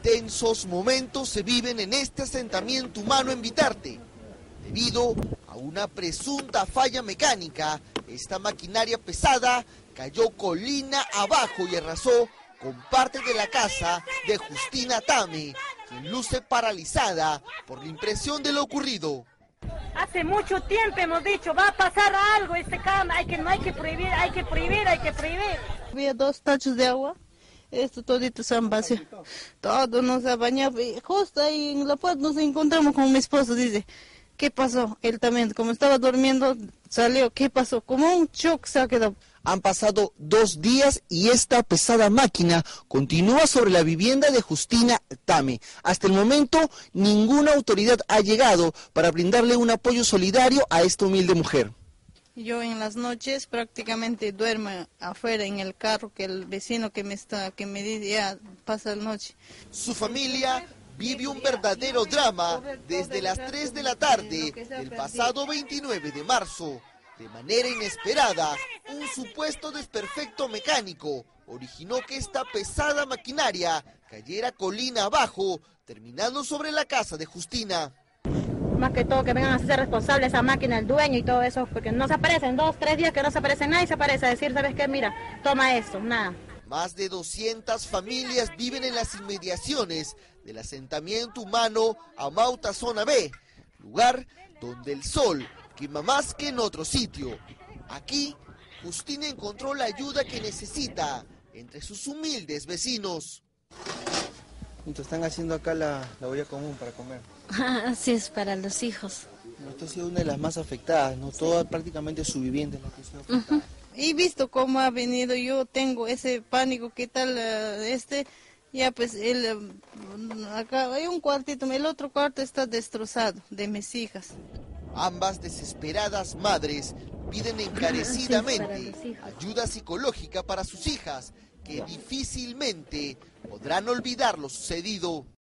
Tensos momentos se viven en este asentamiento humano en Vitarte. Debido a una presunta falla mecánica, esta maquinaria pesada cayó colina abajo y arrasó con parte de la casa de Justina Tame, quien luce paralizada por la impresión de lo ocurrido. Hace mucho tiempo hemos dicho, va a pasar algo, no hay que prohibir. Había 2 tachos de agua. Esto todito se han vaciado, todo nos ha bañado, y justo ahí en la puerta nos encontramos con mi esposo, dice, ¿qué pasó? Él también, como estaba durmiendo, salió, ¿qué pasó? Como un shock se ha quedado. Han pasado 2 días y esta pesada máquina continúa sobre la vivienda de Justina Tame. Hasta el momento, ninguna autoridad ha llegado para brindarle un apoyo solidario a esta humilde mujer. Yo en las noches prácticamente duermo afuera en el carro, que el vecino que me dice ya pasa la noche. Su familia vive un verdadero drama desde las 3 de la tarde del pasado 29 de marzo. De manera inesperada, un supuesto desperfecto mecánico originó que esta pesada maquinaria cayera colina abajo, terminando sobre la casa de Justina. Más que todo que vengan a ser responsables esa máquina, el dueño y todo eso, porque no se aparecen, 2, 3 días que no se aparece nadie, se aparece a decir, ¿sabes qué? Mira, toma esto, nada. Más de 200 familias viven en las inmediaciones del asentamiento humano Amauta Zona B, lugar donde el sol quema más que en otro sitio. Aquí, Justina encontró la ayuda que necesita entre sus humildes vecinos. Están haciendo acá la olla común para comer. Así es, para los hijos. Usted ha sido una de las más afectadas, ¿no? Toda prácticamente su vivienda es la que se ha afectado. Y visto cómo ha venido, yo tengo ese pánico, ¿qué tal ya pues acá hay un cuartito, el otro cuarto está destrozado de mis hijas. Ambas desesperadas madres piden encarecidamente ayuda psicológica para sus hijas, que difícilmente podrán olvidar lo sucedido.